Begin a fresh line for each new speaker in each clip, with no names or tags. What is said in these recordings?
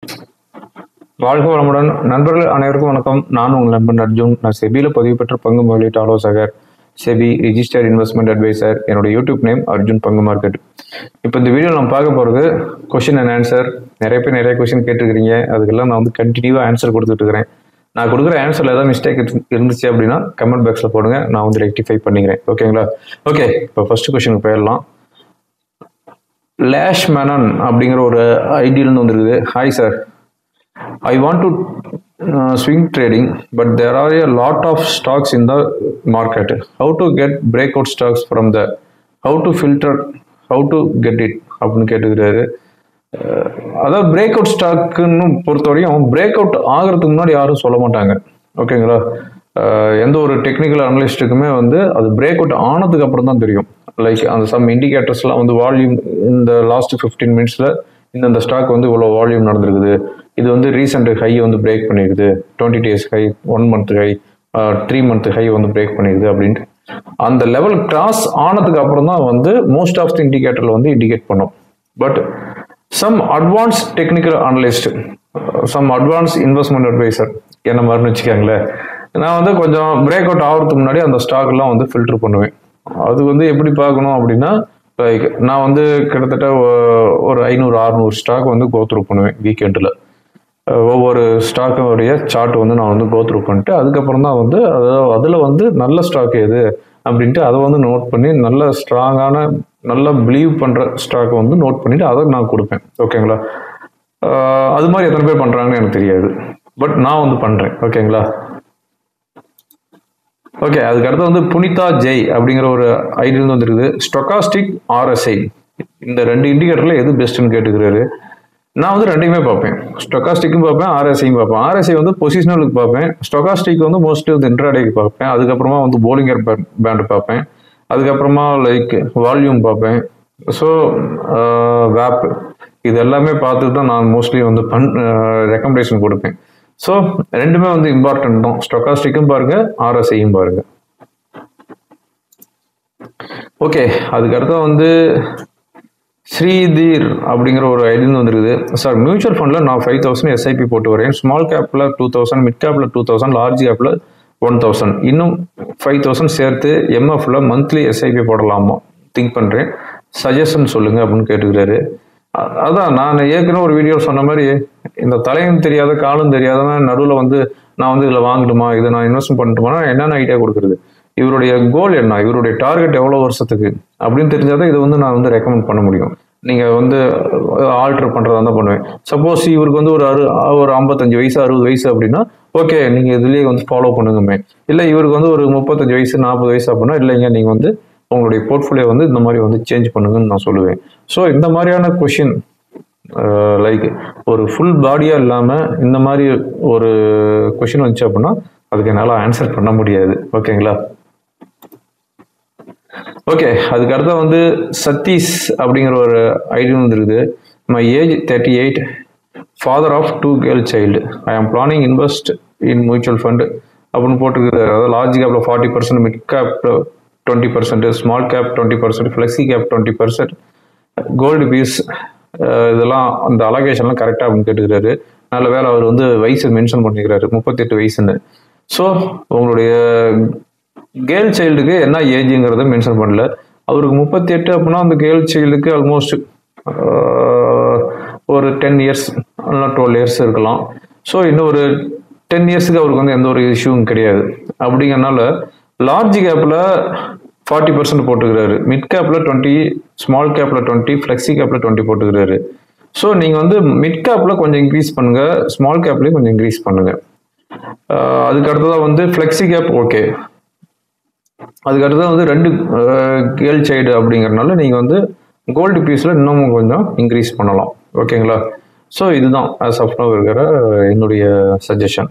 வாழ்க வளமுடன் நண்பர்கள் அனைவருக்கும் வணக்கம். நான் உங்கள் நண்பன் அர்ஜுன். நான் செபியில் பதிவு பெற்ற பங்கு முதலீட்டு ஆலோசகர், செபி ரிஜிஸ்டர்ட் இன்வெஸ்ட்மெண்ட் அட்வைசர். என்னோட யூடியூப் நேம் அர்ஜுன் பங்கு மார்க்கெட். இப்போ இந்த வீடியோ நம்ம பார்க்க போகிறது கொஷின் அண்ட் ஆன்சர். நிறைய பேர் நிறைய கொஷின் கேட்டுருக்கிறீங்க. அதுக்கெல்லாம் நான் வந்து கண்டினியூவாக ஆன்சர் கொடுத்துட்டு இருக்கிறேன். நான் கொடுக்குற ஆன்சரில் ஏதாவது மிஸ்டேக் இருந்துச்சு அப்படின்னா கமெண்ட் பாக்ஸில் போடுங்க, நான் வந்து ரெக்டிஃபை பண்ணிக்கிறேன். ஓகேங்களா? ஓகே, இப்போ ஃபர்ஸ்ட் கொஷினுக்கு போயிடலாம். லேஷ் மேனன் அப்படிங்கிற ஒரு ஐடியிலேருந்து வந்துருக்குது. Hi sir, I want to swing trading, but there are a lot of stocks in the market. How to get breakout stocks from the? How to filter? How to get it? அப்படின்னு கேட்டுக்கிறாரு. அதாவது break out ஸ்டாக்குன்னு பொறுத்தவரையும் break out ஆகிறதுக்கு முன்னாடி யாரும் சொல்ல மாட்டாங்க. ஓகேங்களா? எந்த ஒரு டெக்னிக்கல் அனலிஸ்ட்டுக்குமே வந்து அது பிரேக் அவுட் ஆனதுக்கு அப்புறம் தான் தெரியும். லைக் அந்த சம் இண்டிகேட்டர்ஸ்லாம் வந்து வால்யூம் இந்த லாஸ்ட் 15 மினிட்ஸில் இந்த ஸ்டாக் வந்து இவ்வளோ வால்யூம் நடந்திருக்குது, இது வந்து ரீசெண்ட் ஹை வந்து பிரேக் பண்ணியிருக்குது, 20 days high, 1 month high, 3 month high வந்து பிரேக் பண்ணியிருக்குது அப்படின்ட்டு அந்த லெவல் கிராஸ் ஆனதுக்கு அப்புறம் தான் வந்து மோஸ்ட் ஆஃப் தி இண்டிகேட்டரில் வந்து இண்டிகேட் பண்ணும். But some advance technical analyst, some advance investment adviser என்ன மாதிரின்னு வச்சுக்காங்களேன், நான் வந்து கொஞ்சம் பிரேக் அவுட் ஆகிறதுக்கு முன்னாடி அந்த ஸ்டாக்லாம் வந்து ஃபில்டர் பண்ணுவேன். அது வந்து எப்படி பார்க்கணும் அப்படின்னா, லைக் நான் வந்து கிட்டத்தட்ட ஒரு 500-600 ஸ்டாக் வந்து கோத்ரூ பண்ணுவேன் வீக்கெண்டில். ஒவ்வொரு ஸ்டாக்குடைய சார்ட் வந்து நான் வந்து கோத்ரூ பண்ணிட்டு அதுக்கப்புறம் தான் வந்து அதில் வந்து நல்ல ஸ்டாக் எது அப்படின்ட்டு அதை வந்து நோட் பண்ணி நல்ல ஸ்ட்ராங்கான நல்லா பிலீவ் பண்ணுற ஸ்டாக்கை வந்து நோட் பண்ணிவிட்டு அதை நான் கொடுப்பேன். ஓகேங்களா? அது மாதிரி எத்தனை பேர் பண்ணுறாங்கன்னு எனக்கு தெரியாது, பட் நான் வந்து பண்ணுறேன். ஓகேங்களா? ஓகே, அதுக்கடுத்து வந்து புனிதா ஜெய் அப்படிங்கிற ஒரு ஐடியிலேருந்து வந்துருக்குது. ஸ்டொகாஸ்டிக், RSI, இந்த 2 இண்டிகேட்டரில் எது பெஸ்ட்டுன்னு கேட்டுக்கிறாரு. நான் வந்து ரெண்டையுமே பார்ப்பேன். ஸ்டொகாஸ்டிக்கும் பார்ப்பேன், RSIயும் பார்ப்பேன். RSI வந்து பொசிஷனலுக்கு பார்ப்பேன், ஸ்டொகாஸ்டிக் வந்து மோஸ்ட்லி வந்து இன்ட்ராடேக்கு பார்ப்பேன். அதுக்கப்புறமா வந்து போலிங்கர் பேண்டு பார்ப்பேன். அதுக்கப்புறமா லைக் வால்யூம் பார்ப்பேன். ஸோ வேப் இது எல்லாமே பார்த்துட்டு தான் நான் மோஸ்ட்லி வந்து ரெக்கமெண்டேஷன் கொடுப்பேன். ஸோ ரெண்டுமே வந்து இம்பார்ட்டன்ட் தான். ஸ்டொகாஸ்டிக்கும் பாருங்க, RSIயும் பாருங்க. ஓகே, அதுக்கடுத்து வந்து ஸ்ரீதீர் அப்படிங்கிற ஒரு ஐடியிலேருந்து வந்துருக்குது. சார், மியூச்சுவல் ஃபண்டில் நான் 5000 SIP போட்டு வரேன். ஸ்மால் கேப்பில் 2000, மிட் கேப்பில் 2000, லார்ஜ் கேப்பில் 1000, இன்னும் 5000 சேர்த்து MFல மந்த்லி SIP போடலாமா திங்க் பண்ணுறேன், சஜஷன் சொல்லுங்க அப்படின்னு கேட்டுக்கிறாரு. அதான் நான் ஏற்கனவே ஒரு வீடியோ சொன்ன மாதிரி, இந்த தலையும் தெரியாத காலும் தெரியாதவன் நடுவில் வந்து நான் வந்து இதில் வாங்கட்டுமா, இதை நான் இன்வெஸ்ட் பண்ணட்டுமா, என்னென்ன ஐடியா கொடுக்குறது, இவருடைய கோல் என்ன, இவருடைய டார்கெட் எவ்வளோ வருஷத்துக்கு அப்படின்னு தெரிஞ்சாதான் இதை வந்து நான் வந்து ரெக்கமெண்ட் பண்ண முடியும். நீங்கள் வந்து ஆல்டர் பண்ணுறதா தான் பண்ணுவேன். சப்போஸ் இவருக்கு வந்து ஒரு 55 வயசு 60 வயசு அப்படின்னா ஓகே, நீங்கள் இதுலேயே வந்து ஃபாலோ பண்ணுங்கமே. இல்லை இவருக்கு வந்து ஒரு 35 வயசு 40 வயசு அப்படின்னா இல்லைங்க, நீங்கள் வந்து உங்களுடைய போர்ட்ஃபோலியோ வந்து இந்த மாதிரி வந்து சேஞ்ச் பண்ணுங்கன்னு நான் சொல்லுவேன். ஸோ இந்த மாதிரியான கொஷின் லைக் ஒரு ஃபுல் பாடியாக இல்லாமல் இந்த மாதிரி ஒரு கொஷின் வந்துச்சு அப்படின்னா அதுக்கு என்னால் ஆன்சர் பண்ண முடியாது. ஓகேங்களா? ஓகே, அதுக்கு அடுத்த வந்து சதீஷ் அப்படிங்கிற ஒரு ஐடியா வந்துருக்குது. My age 38, father of 2 girl child. I am planning invest in mutual fund அப்படின்னு போட்டிருக்குது. அதாவது லார்ஜ் கேப்பில் 40%, மிட் கேப்பில் 20%, small cap 20%, flexi cap 20%, gold bees, இதெல்லாம் அந்த அலோகேஷன்லாம் கரெக்டாக அப்படின்னு கேட்டுக்கிறாரு. நல்ல வேலை அவர் வந்து வயசு மென்ஷன் பண்ணிக்கிறாரு, 38 வயசுன்னு. ஸோ உங்களுடைய கேர்ள் சைல்டுக்கு என்ன ஏஜுங்கிறத மென்ஷன் பண்ணல. அவருக்கு 38 அப்படின்னா அந்த கேர்ள் சைல்டுக்கு ஆல்மோஸ்ட் ஒரு 10 இயர்ஸ் இல்லைனா 12 இயர்ஸ் இருக்கலாம். ஸோ இன்னும் ஒரு 10 இயர்ஸுக்கு அவருக்கு வந்து எந்த ஒரு இஷ்யூவும் கிடையாது. அப்படிங்கிறனால லார்ஜ் கேப்பில் 40% போட்டுக்கிறாரு, மிட் கேப்பில் 20, ஸ்மால் கேப்பில் 20, ஃப்ளெக்ஸி கேப்பில் 20 போட்டுக்கிறாரு. ஸோ நீங்கள் வந்து மிட் கேப்பில் கொஞ்சம் இன்க்ரீஸ் பண்ணுங்கள், ஸ்மால் கேப்லேயும் கொஞ்சம் இன்க்ரீஸ் பண்ணுங்கள். அதுக்கு அடுத்ததாக வந்து ஃப்ளெக்ஸி கேப் ஓகே. அதுக்கு அடுத்தது வந்து 2 கேர்ள் சைல்டு அப்படிங்கிறனால நீங்கள் வந்து கோல்டு பீஸில் இன்னமும் கொஞ்சம் இன்க்ரீஸ் பண்ணலாம். ஓகேங்களா? ஸோ இதுதான் ஆஸ் ஆஃப் நவ் இருக்கிற என்னுடைய சஜஷன்.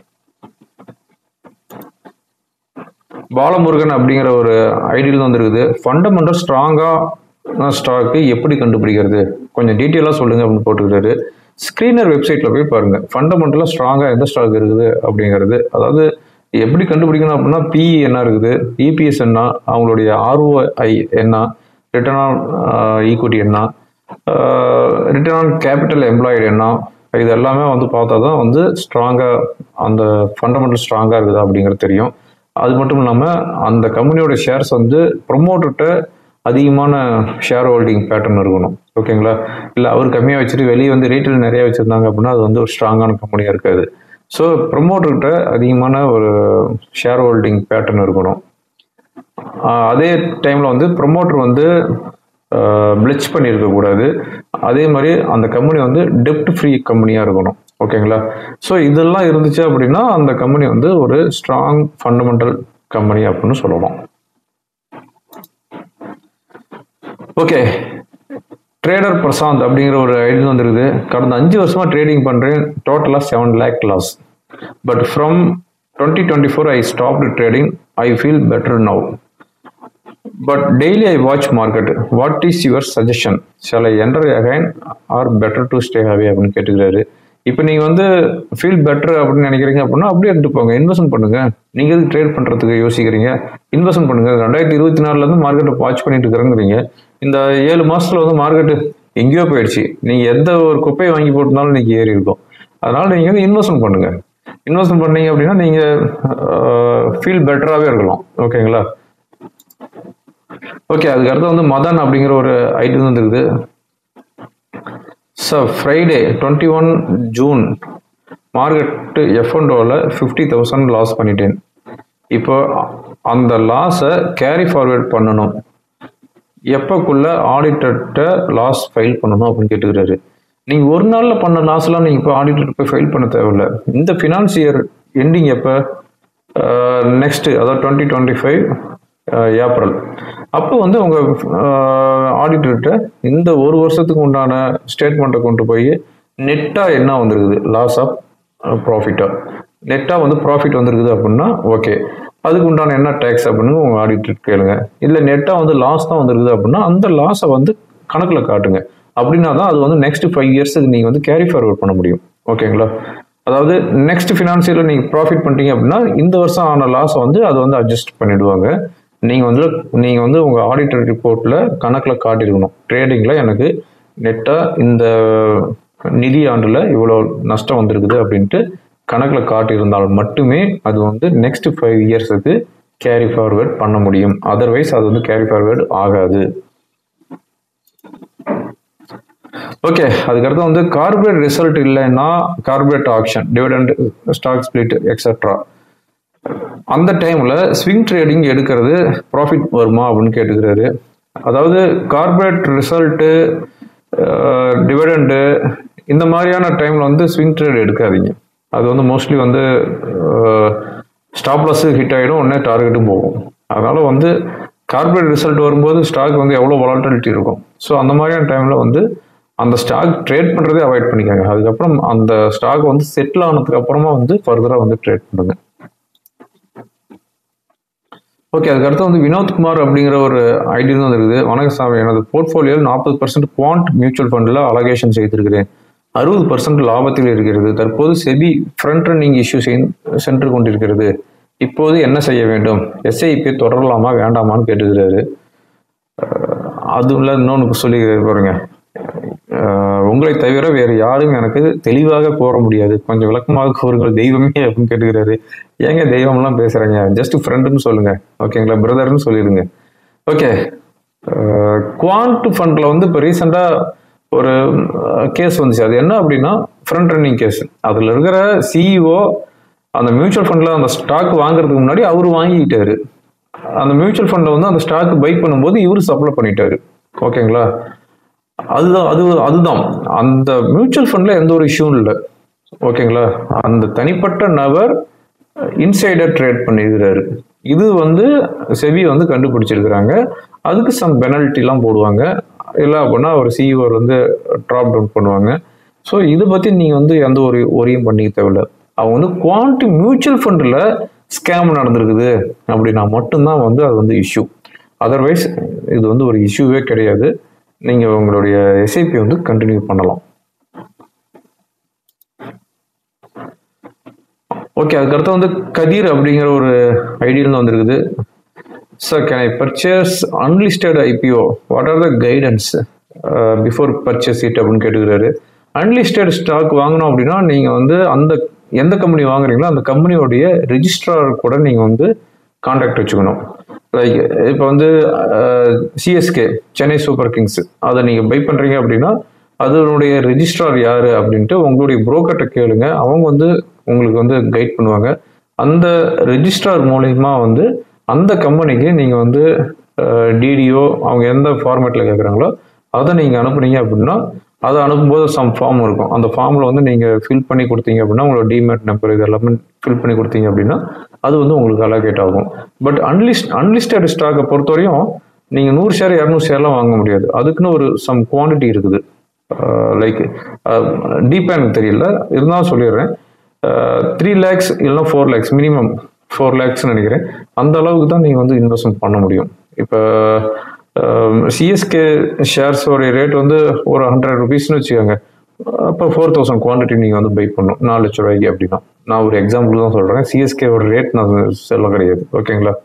பாலமுருகன் அப்படிங்கிற ஒரு ஐடியில் வந்துருக்குது. ஃபண்டமெண்டல் ஸ்ட்ராங்காக ஸ்டாக்கு எப்படி கண்டுபிடிக்கிறது, கொஞ்சம் டீட்டெயிலாக சொல்லுங்கள் அப்படின்னு போட்டுக்கிறாரு. ஸ்க்ரீனர் வெப்சைட்டில் போய் பாருங்கள், ஃபண்டமெண்டலாக ஸ்ட்ராங்காக எந்த ஸ்டாக் இருக்குது அப்படிங்கிறது. அதாவது எப்படி கண்டுபிடிக்கணும் அப்படின்னா பிஇ என்ன இருக்குது, இபிஎஸ் என்ன, அவங்களுடைய ROI என்ன, ரிட்டர்ன் ஆன் ஈக்விட்டி என்ன, ரிட்டர்ன் ஆன் கேபிட்டல் எம்ப்ளாய்டு என்ன, இது எல்லாமே வந்து பார்த்தா தான் வந்து ஸ்ட்ராங்காக அந்த ஃபண்டமெண்டல் ஸ்ட்ராங்காக இருக்குதா அப்படிங்கிறது தெரியும். அது மட்டும் இல்லாமல் அந்த கம்பெனியோட ஷேர்ஸ் வந்து ப்ரொமோட்டர்கிட்ட அதிகமான ஷேர் ஹோல்டிங் பேட்டர்ன் இருக்கணும். ஓகேங்களா? இல்லை அவர் கம்மியாக வச்சுட்டு வெளியே வந்து ரீட்டைல் நிறையா வச்சுருந்தாங்க அப்படின்னா அது வந்து ஒரு ஸ்ட்ராங்கான கம்பெனியாக இருக்காது. ஸோ ப்ரொமோட்டர்கிட்ட அதிகமான ஒரு ஷேர் ஹோல்டிங் பேட்டர்ன் இருக்கணும். அதே டைமில் வந்து ப்ரொமோட்டர் வந்து பிளெச் பண்ணியிருக்கக்கூடாது. அதே மாதிரி அந்த கம்பெனி வந்து டெப்ட் ஃப்ரீ கம்பெனியாக இருக்கணும். ஓகேங்களா? ஸோ இதெல்லாம் இருந்துச்சு அப்படின்னா அந்த கம்பெனி வந்து ஒரு ஸ்ட்ராங் ஃபண்டமெண்டல் கம்பெனி அப்படின்னு சொல்லலாம். ஓகே, ட்ரேடர் பிரசாந்த் அப்படிங்கிற ஒரு ஐடி வந்துருக்குது. கடந்த 5 வருஷமா ட்ரேடிங் பண்ணுறேன், டோட்டலாக 7 lakh loss. But from 2024 I stopped trading. I feel better now. But daily I watch market. What is your suggestion? Shall I enter again or better to stay away அப்படின்னு கேட்டுக்கிறாரு. இப்போ நீங்கள் வந்து feel better அப்படின்னு நினைக்கிறீங்க அப்படின்னா அப்படியே எடுத்து போங்க, இன்வெஸ்ட்மெண்ட் பண்ணுங்க. நீங்கள் எதுக்கு ட்ரேட் பண்ணுறதுக்கு யோசிக்கிறீங்க? இன்வெஸ்ட்மெண்ட் பண்ணுங்க. 2024 மார்க்கெட்டை வாட்ச் பண்ணிட்டு இருக்கிறேங்கிறீங்க. இந்த 7 மாசத்துல வந்து மார்க்கெட்டு எங்கேயோ போயிடுச்சு. நீங்கள் எந்த ஒரு குப்பையை வாங்கி போட்டிருந்தாலும் இன்னைக்கு ஏறி இருக்கும். அதனால நீங்கள் வந்து இன்வெஸ்ட்மெண்ட் பண்ணுங்க. இன்வெஸ்ட்மெண்ட் பண்ணீங்க அப்படின்னா நீங்கள் ஃபீல் பெட்டராகவே இருக்கலாம். ஓகேங்களா? ஓகே, அதுக்கடுத்து வந்து மதன் அப்படிங்கிற ஒரு ஐடி வந்துருக்குது. சார், ஃப்ரைடே 21 ஜூன் மார்க்கெட்டு F&Oவில் 50,000 லாஸ் பண்ணிட்டேன். இப்போ அந்த லாஸை கேரி ஃபார்வேர்ட் பண்ணணும், எப்போக்குள்ள ஆடிட்டர்கிட்ட லாஸ் ஃபைல் பண்ணணும் அப்படின்னு கேட்டுக்கிறாரு. நீங்கள் ஒரு நாளில் பண்ண லாஸ்லாம் நீங்கள் இப்போ ஆடிட்டர் போய் ஃபைல் பண்ண தேவையில்லை. இந்த ஃபினான்ஸ் இயர் எண்டிங் எப்போ? நெக்ஸ்ட்டு, அதாவது 2025 ஏப்ரல். அப்போ வந்து உங்கள் ஆடிட்டர்கிட்ட இந்த ஒரு வருஷத்துக்கு உண்டான ஸ்டேட்மெண்ட்டை கொண்டு போய் நெட்டாக என்ன வந்துருக்குது, லாஸ் ஆஃப் ப்ராஃபிட்டா, நெட்டாக வந்து ப்ராஃபிட் வந்துருக்குது அப்படின்னா ஓகே, அதுக்கு உண்டான என்ன டேக்ஸ் அப்படின்னு உங்கள் ஆடிட்டர் கேளுங்க. இல்லை நெட்டாக வந்து லாஸ் தான் வந்துருக்குது அப்படின்னா அந்த லாஸை வந்து கணக்கில் காட்டுங்க. அப்படின்னா தான் அது வந்து நெக்ஸ்ட் 5 இயர்ஸுக்கு நீங்கள் வந்து கேரி ஃபார்வர்ட் பண்ண முடியும். ஓகேங்களா? அதாவது நெக்ஸ்ட் ஃபினான்ஷியலில் நீங்கள் ப்ராஃபிட் பண்ணிட்டீங்க அப்படின்னா இந்த வருஷம் ஆன லாஸை வந்து அது வந்து அட்ஜஸ்ட் பண்ணிவிடுவாங்க. நீங்கள் வந்து உங்கள் ஆடிட்டர் ரிப்போர்ட்டில் கணக்கில் காட்டியிருக்கணும், ட்ரேடிங்கில் எனக்கு நெட்டாக இந்த நிதி ஆண்டில் இவ்வளோ நஷ்டம் வந்திருக்குது அப்படின்ட்டு கணக்கில் காட்டியிருந்தால் மட்டுமே அது வந்து நெக்ஸ்ட் 5 இயர்ஸுக்கு கேரி ஃபார்வேர்ட் பண்ண முடியும். அதர்வைஸ் அது வந்து கேரி ஃபார்வேர்ட் ஆகாது. ஓகே, அதுக்கடுத்து வந்து கார்பரேட் ரிசல்ட் இல்லைன்னா corporate action, dividend, stock split etcetera, அந்த டைமில் ஸ்விங் ட்ரேடிங் எடுக்கிறது ப்ராஃபிட் வருமா அப்படின்னு கேட்டுக்கிறாரு. அதாவது கார்பரேட் ரிசல்ட்டு, டிவிடெண்டு, இந்த மாதிரியான டைமில் வந்து ஸ்விங் ட்ரேட் எடுக்காதீங்க. அது வந்து மோஸ்ட்லி வந்து ஸ்டாப் லாஸு ஹிட் ஆகிடும், உடனே டார்கெட்டும் போகும். அதனால் வந்து கார்பரேட் ரிசல்ட் வரும்போது ஸ்டாக் வந்து எவ்வளோ வாலட்டிலிட்டி இருக்கும். ஸோ அந்த மாதிரியான டைமில் வந்து அந்த ஸ்டாக் ட்ரேட் பண்ணுறதே அவாய்ட் பண்ணிக்காங்க. அதுக்கப்புறம் அந்த ஸ்டாக் வந்து செட்டில் ஆனதுக்கு அப்புறமா வந்து ஃபர்தராக வந்து ட்ரேட் பண்ணுங்க. ஓகே, அதுக்கடுத்து வந்து வினோத்குமார் அப்படிங்கிற ஒரு ஐடி தான் இருக்குது. வணக்கம் சாமி, எனது போர்ட்ஃபோலியோவில் 40% குவாண்ட் மியூச்சுவல் ஃபண்டில் அலகேஷன் செய்திருக்கிறேன். 60% லாபத்தில் இருக்கிறது. தற்போது செபி ஃப்ரண்ட் ரன்னிங் இஷ்யூ சென்று கொண்டிருக்கிறது. இப்போது என்ன செய்ய வேண்டும்? எஸ்ஐபி தொடரலாமா வேண்டாமான்னு கேட்டுக்கிறாரு. அதுல இன்னொன்று சொல்லி பாருங்க, உங்களை தவிர வேறு யாரும் எனக்கு தெளிவாக கூற முடியாது, கொஞ்சம் விளக்கமாக கூறுங்கள் தெய்வமே அப்படின்னு கேட்டுக்கிறாரு. ஏங்க தெய்வம்லாம் பேசுறீங்க, ஜஸ்ட் ஃப்ரெண்டுன்னு சொல்லுங்க. ஓகேங்களா? பிரதர்னு சொல்லிடுங்க. ஓகே, குவாண்ட் ஃபண்டில் வந்து இப்போ ரீசெண்டாக ஒரு கேஸ் வந்துச்சு. அது என்ன அப்படின்னா ஃப்ரண்ட் ரன்னிங் கேஸ். அதில் இருக்கிற சிஇஓ அந்த மியூச்சுவல் ஃபண்டில் அந்த ஸ்டாக் வாங்குறதுக்கு முன்னாடி அவர் வாங்கிக்கிட்டாரு. அந்த மியூச்சுவல் ஃபண்டில் வந்து அந்த ஸ்டாக் பை பண்ணும்போது இவர் சப்ளை பண்ணிட்டாரு. ஓகேங்களா? அதுதான் அந்த மியூச்சுவல் ஃபண்டில் எந்த ஒரு இஷ்யூவும் இல்லை. ஓகேங்களா? அந்த தனிப்பட்ட நபர் இன்சைடர் ட்ரேட் பண்ணியிருக்கிறாரு. இது வந்து செபி வந்து கண்டுபிடிச்சிருக்கிறாங்க. அதுக்கு சம் பெனல்ட்டிலாம் போடுவாங்க. இல்லை அப்படின்னா ஒரு சிஇஓ வந்து ட்ராப் டவுன் பண்ணுவாங்க. ஸோ இதை பற்றி நீங்கள் வந்து எந்த ஒரு ஒரியும் பண்ணிக்க தேவையில்லை. அவங்க வந்து குவான்டி மியூச்சுவல் ஃபண்டில் ஸ்கேம் நடந்திருக்குது அப்படின்னா மட்டும்தான் வந்து அது வந்து இஷ்யூ. அதர்வைஸ் இது வந்து ஒரு இஷ்யூவே கிடையாது. நீங்கள் உங்களுடைய எஸ்ஐபி வந்து கண்டினியூ பண்ணலாம். ஓகே, அதுக்கடுத்து வந்து கதிர் அப்படிங்கிற ஒரு ஐடியில் வந்துருக்குது. Sir, can I purchase unlisted IPO? What are the guidance before purchase it அப்படின்னு கேட்டுக்கிறாரு. அன்லிஸ்டட் ஸ்டாக் வாங்கணும் அப்படின்னா நீங்கள் வந்து அந்த எந்த கம்பெனி வாங்குறீங்களோ அந்த கம்பெனியோடைய ரிஜிஸ்ட்ரார் கூட நீங்கள் வந்து கான்டாக்ட் வச்சுக்கணும். லைக் இப்போ வந்து சிஎஸ்கே சென்னை சூப்பர் கிங்ஸ் அதை நீங்கள் பை பண்ணுறீங்க அப்படின்னா அதனுடைய ரெஜிஸ்ட்ரார் யார் அப்படின்ட்டு உங்களுடைய புரோக்கர்கிட்ட கேளுங்க. அவங்க வந்து உங்களுக்கு வந்து கைட் பண்ணுவாங்க. அந்த ரெஜிஸ்ட்ரார் மூலயமா வந்து அந்த கம்பெனிக்கு நீங்கள் வந்து டிடிஓ அவங்க எந்த ஃபார்மேட்டில் கேட்குறாங்களோ அதை நீங்கள் அனுப்புனீங்க அப்படின்னா அதை அனுப்பும்போது சம் ஃபார்ம் இருக்கும். அந்த ஃபார்மில் வந்து நீங்கள் ஃபில் பண்ணி கொடுத்தீங்க அப்படின்னா உங்களோட டிமேட் நம்பர் இது எல்லாமே ஃபில் பண்ணி கொடுத்தீங்க அப்படின்னா அது வந்து உங்களுக்கு அலோகேட் ஆகும். பட் அன்லிஸ்டட் ஸ்டாக்கை பொறுத்தவரையும் நீங்கள் 100 ஷேர் 200 ஷேர்லாம் வாங்க முடியாது. அதுக்குன்னு ஒரு சம் குவான்டிட்டி இருக்குது. லைக் டீப்பாக எனக்கு தெரியல, இருந்தாலும் சொல்லிடுறேன். 3 lakhs இல்லைனா 4 lakhs மினிமம் 4 lakhs நினைக்கிறேன். அந்த அளவுக்கு தான் நீங்கள் வந்து இன்வெஸ்ட்மெண்ட் பண்ண முடியும். இப்போ சிஎஸ்கே ஷேர்ஸோடைய ரேட் வந்து ஒரு 100 rupeesனு வச்சுக்கோங்க. அப்போ 4000 குவான்டிட்டி நீங்கள் வந்து பை பண்ணணும் 4 லட்ச ரூபாய்க்கு அப்படின்னா. நான் ஒரு எக்ஸாம்பிள் தான் சொல்கிறேன். சிஎஸ்கேவோட ரேட் நான் சொல்ல கிடையாது. ஓகேங்களா?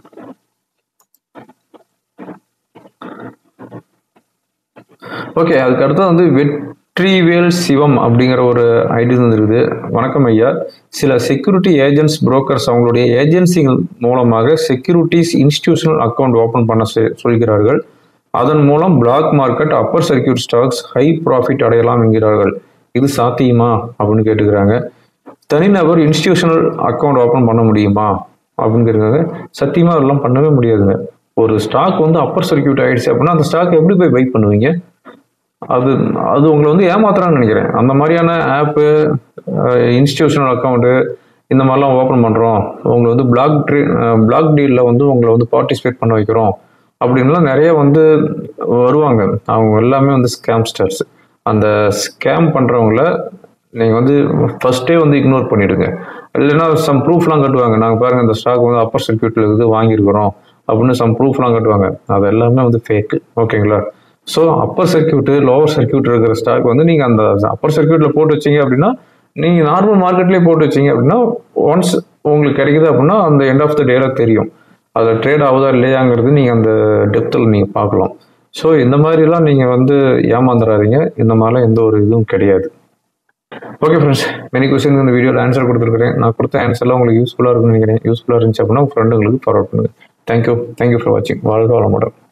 ஓகே, அதுக்கு அடுத்தது வந்து வெற்றிவேல் சிவம் அப்படிங்கிற ஒரு ஐடி வந்துருக்குது. வணக்கம் ஐயா, சில செக்யூரிட்டி ஏஜென்ட்ஸ் புரோக்கர்ஸ் அவங்களுடைய ஏஜென்சிகள் மூலமாக செக்யூரிட்டிஸ் இன்ஸ்டிடியூஷனல் அக்கௌண்ட் ஓப்பன் பண்ண சொல்கிறார்கள். அதன் மூலம் black market upper circuit stocks high profit அடையலாம் என்கிறார்கள். இது சாத்தியமா அப்படின்னு கேட்டுக்கிறாங்க. தனிநபர் இன்ஸ்டிடியூஷனல் அக்கௌண்ட் ஓப்பன் பண்ண முடியுமா அப்படின்னு கேட்குறாங்க. சத்தியமா அதெல்லாம் பண்ணவே முடியாதுங்க. ஒரு ஸ்டாக் வந்து அப்பர் சர்க்கியூட் ஆயிடுச்சு அப்படின்னா அந்த ஸ்டாக் எப்படி போய் பை பண்ணுவீங்க? அது உங்களை வந்து ஏமாத்துறான்னு நினைக்கிறேன். அந்த மாதிரியான ஆப்பு இன்ஸ்டிடியூஷனல் அக்கௌண்ட்டு இந்த மாதிரிலாம் ஓப்பன் பண்ணுறோம், உங்களை வந்து பிளாக் டீலில் வந்து உங்களை வந்து பார்ட்டிசிபேட் பண்ண வைக்கிறோம் அப்படின்லாம் நிறைய வந்து வருவாங்க. அவங்க எல்லாமே வந்து ஸ்கேம்ஸ்டர்ஸ். அந்த ஸ்கேம் பண்ணுறவங்கள நீங்கள் வந்து ஃபர்ஸ்டே வந்து இக்னோர் பண்ணிவிடுங்க. இல்லைன்னா சம் ப்ரூஃப்லாம் கட்டுவாங்க. நாங்கள் பாருங்கள் இந்த ஸ்டாக் வந்து அப்பர் சர்க்கியூட்டில் இருக்குது வாங்கியிருக்கிறோம் அப்படின்னு சம் ப்ரூஃப்லாம் கட்டுவாங்க. அது எல்லாமே வந்து ஃபேக்கு. ஓகேங்களா? So upper circuit lower circuit இருக்கிற ஸ்டாக் வந்து நீங்கள் அந்த அப்பர் சர்க்கியூட்டில் போட்டு வச்சிங்க அப்படின்னா நீங்கள் நார்மல் மார்க்கெட்லேயே போட்டு வச்சிங்க அப்படின்னா ஒன்ஸ் உங்களுக்கு கிடைக்குது அப்படின்னா அந்த எண்ட் ஆஃப் த டேல தெரியும் அதில் ட்ரேட் ஆகுதா இல்லையாங்கிறது நீங்கள் அந்த டெப்த்தில் நீங்கள் பார்க்கலாம். ஸோ இந்த மாதிரிலாம் நீங்கள் வந்து ஏமாந்துடாதீங்க. இந்த மாதிரிலாம் எந்த ஒரு இதுவும் கிடையாது. ஓகே ஃப்ரெண்ட்ஸ், மெனி கொஸ்டின் இந்த வீடியோவில் ஆன்சர் கொடுத்துருக்கிறேன். நான் கொடுத்த ஆன்சர்லாம் உங்களுக்கு யூஸ்ஃபுல்லாக இருக்குன்னு நினைக்கிறேன். யூஸ்ஃபுல்லாக இருந்துச்சு அப்படின்னா உங்கள் ஃப்ரெண்டுங்களுக்கு ஃபார்வர்ட் பண்ணுங்கள். தேங்க்யூ ஃபார் வாட்சிங். வாழ்க வளமுடன்.